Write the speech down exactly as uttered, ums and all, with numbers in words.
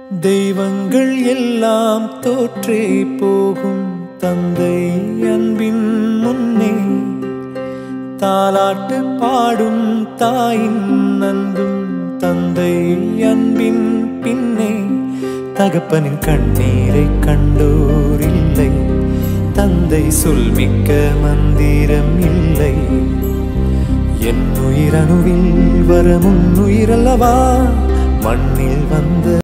தெய்வங்கள் எல்லாம் தோற்றே போகும் தந்தை அன்பின் முன்னே தாலாட்டு பாடும் தாயின் அன்பும் தந்தை அன்பின் பின்னே தகப்பனின் கண்ணீரை கண்டோர் இல்லை தந்தை சொல்மிக்க மந்திரம் இல்லை என் உயிரணுவில் வர முன்னுயிரல்லவா மண்ணில் வந்த